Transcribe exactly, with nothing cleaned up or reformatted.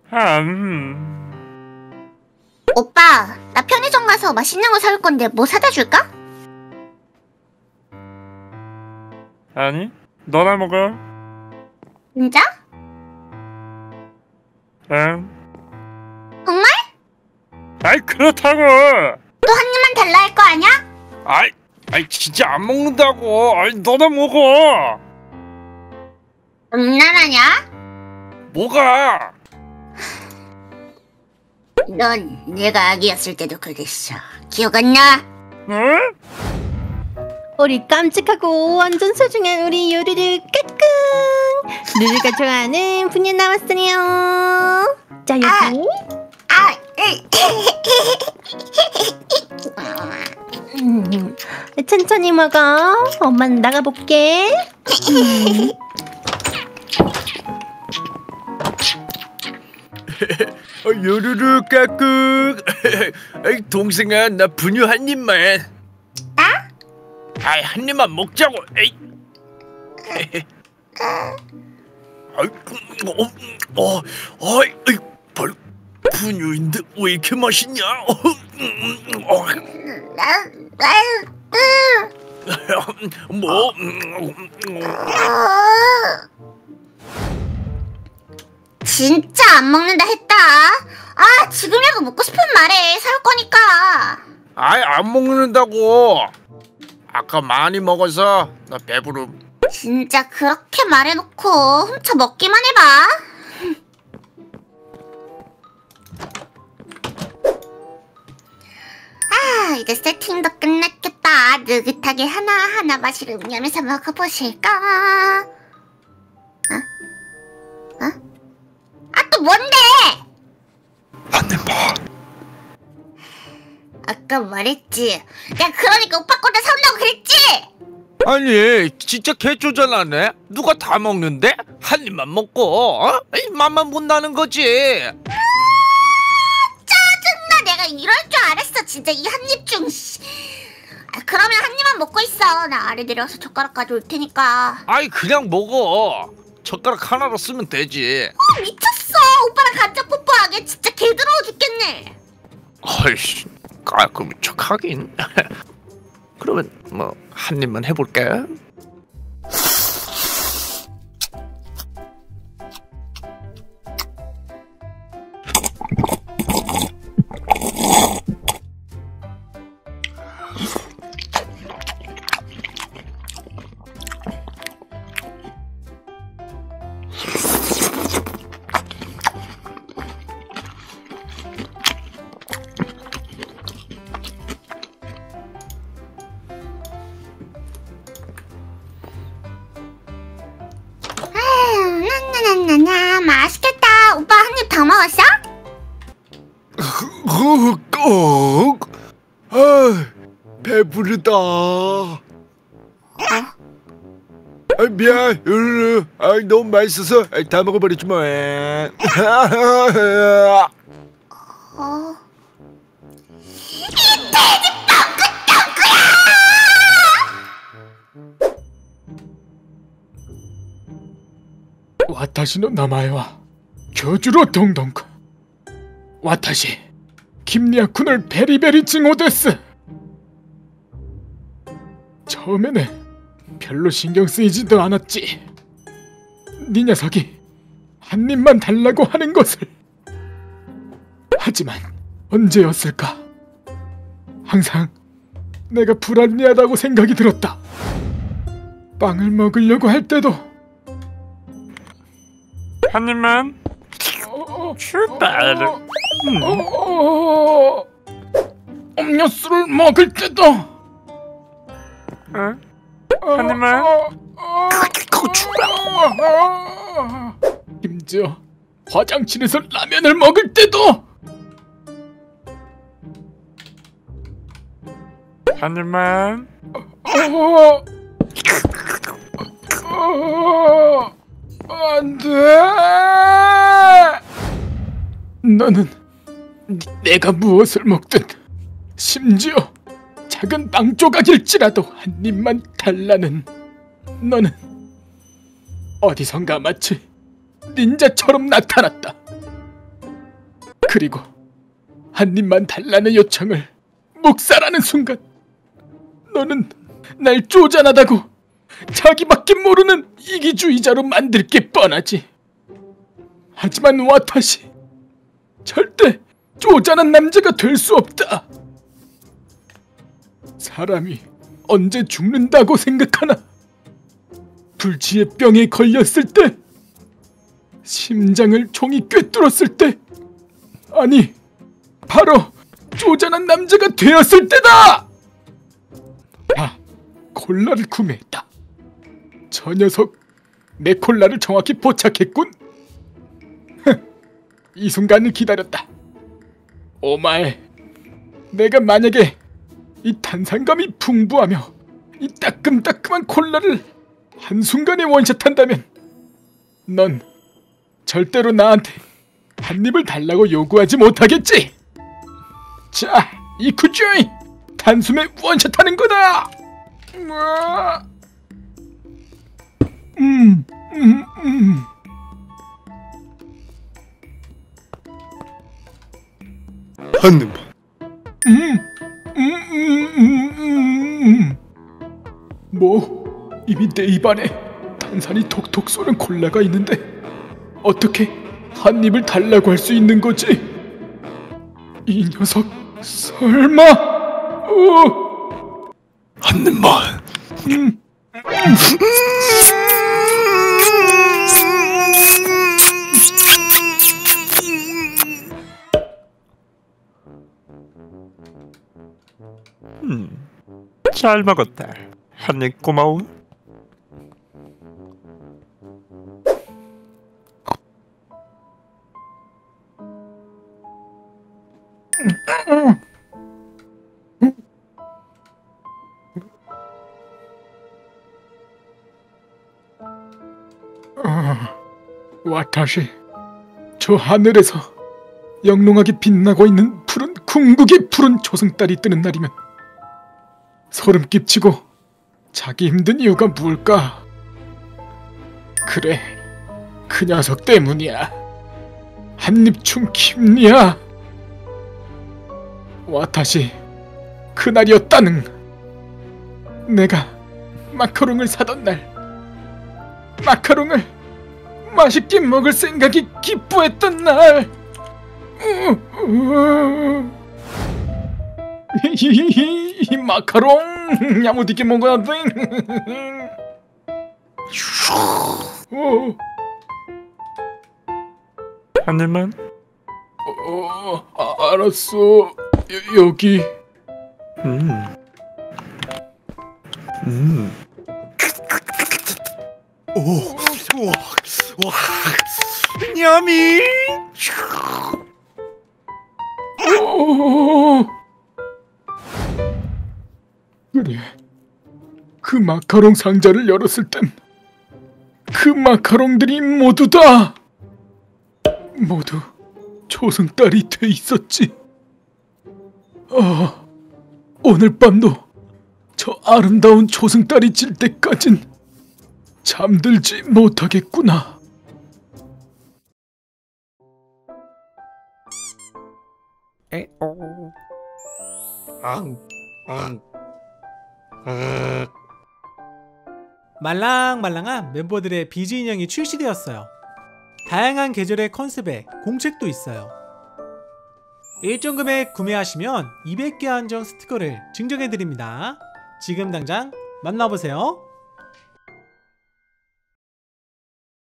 음. 오빠, 나 편의점 가서 맛있는 거 사올 건데 뭐 사다 줄까? 아니, 너나 먹어. 진짜? 응. 정말? 아이, 그렇다고. 또 한 입만 달라 할 거 아니야? 아이, 아이 진짜 안 먹는다고. 아이, 너나 먹어. 장난하냐? 뭐가? 넌 내가 아기였을 때도 그랬어. 기억 안 나? 응? 우리 깜찍하고 완전 소중한 우리 요루루 까꿍. 루루가 좋아하는 분유 나왔어요. 자, 여기. 아, 으, 음, 천천히 먹어. 엄마는 나가볼게. 음. 어, 요루루 까꿍. 아이, 동생아, 나 분유 한 입만. 나? 아이, 한 입만 먹자고. 에이. 아이, 어, 어, 어이, 어이, 벌, 분유인데 왜 이렇게 맛있냐? 어, 어. 나, 나, 으. 뭐? 진짜 안 먹는다 했다. 아, 지금이라도 먹고 싶으면 말해. 사올 거니까. 아이, 안 먹는다고. 아까 많이 먹어서 나 배부름. 진짜 그렇게 말해놓고 훔쳐 먹기만 해봐. 아, 이제 세팅도 끝났겠다. 느긋하게 하나하나 마실 음료면서 먹어보실까? 어? 어? 아, 또 뭔데? 한 입만. 아까 말했지. 내가 그러니까 오빠 거다 사온다고 그랬지? 아니, 진짜 개쪼잔하네. 누가 다 먹는데? 한 입만 먹고, 어? 이 맛만 못 나는 거지. 짜증나. 내가 이럴 줄 알았어. 진짜 이 한 입 중. 아, 그러면 한 입만 먹고 있어. 나 아래 내려와서 젓가락 가져올 테니까. 아이, 그냥 먹어. 젓가락 하나로 쓰면 되지. 어, 미쳤어. 오빠랑 간접 뽀뽀하게 진짜 개더러워 죽겠네. 아이씨, 깔끔한 척하긴. 그러면 뭐 한 입만 해볼게. 나나나나 맛있겠다. 오빠 한 입 다 먹었어? 꼭. 아, 배부르다. 어? 아, 미안, 으르르. 아, 너무 맛있어서 다 먹어버렸지 뭐. 어? 와타시の名前は教授のドンドンク。私、君はくのベリベリ징호です. 처음에는 별로 신경 쓰이지도 않았지. 네 녀석이 한 입만 달라고 하는 것을. 하지만 언제였을까? 항상 내가 불합리하다고 생각이 들었다. 빵을 먹으려고 할 때도 한 입만. 출발. 음. 어, 음료수를 먹을 때도 응? 한 입만. 심지어 화장실에서 라면을 먹을 때도 한 입만. 어, 어, 안 돼. 너는 내가 무엇을 먹든 심지어 작은 빵 조각일지라도 한 입만 달라는 너는 어디선가 마치 닌자처럼 나타났다. 그리고 한 입만 달라는 요청을 묵살하는 순간 너는 날 쪼잔하다고 자기밖에 모르는 이기주의자로 만들 게 뻔하지. 하지만 와타시 절대 쪼잔한 남자가 될 수 없다. 사람이 언제 죽는다고 생각하나? 불치의 병에 걸렸을 때, 심장을 총이 꿰뚫었을 때, 아니 바로 쪼잔한 남자가 되었을 때다! 아, 콜라를 구매했다. 저 녀석 내 콜라를 정확히 포착했군. 이 순간을 기다렸다. 오마에, 내가 만약에 이 탄산감이 풍부하며 이 따끔따끔한 콜라를 한순간에 원샷한다면 넌 절대로 나한테 한 입을 달라고 요구하지 못하겠지. 자, 이 쿠쭈이 단숨에 원샷하는 거다. 음, 음, 음. 한 입만. 음, 음, 음, 음, 음. 뭐, 이미 내 입안에 탄산이 톡톡 쏘는 콜라가 있는데 어떻게 한 입을 달라고 할 수 있는 거지? 이 녀석 설마? 어. 한 입만. 음. 음, 잘 먹었다. 한 입 고마워. 와타시, 저 하늘에서 영롱하게 빛나고 있는 푸른 궁극의 푸른 초승달이 뜨는 날이면 소름 끼치고 자기 힘든 이유가 뭘까? 그래, 그 녀석 때문이야. 한입충 김리야. 와타시, 그날이었다는. 내가 마카롱을 사던 날, 마카롱을 맛있게 먹을 생각이 기뻐했던 날. 이 마카롱 야무지게 먹어야 돼. 어, 한 입만. 어, 아, 알았어. 여, 여기. 음. 음. 오, 와, 와, 냠이. 오. 그래, 그 마카롱 상자를 열었을 땐 그 마카롱들이 모두 다 모두 초승달이 돼 있었지. 아, 오늘 밤도 저 아름다운 초승달이 질 때까진 잠들지 못하겠구나. 에오. 앙, 앙, 아. 말랑말랑한 멤버들의 비즈 인형이 출시되었어요. 다양한 계절의 컨셉에 공책도 있어요. 일정 금액 구매하시면 이백 개 한정 스티커를 증정해드립니다. 지금 당장 만나보세요.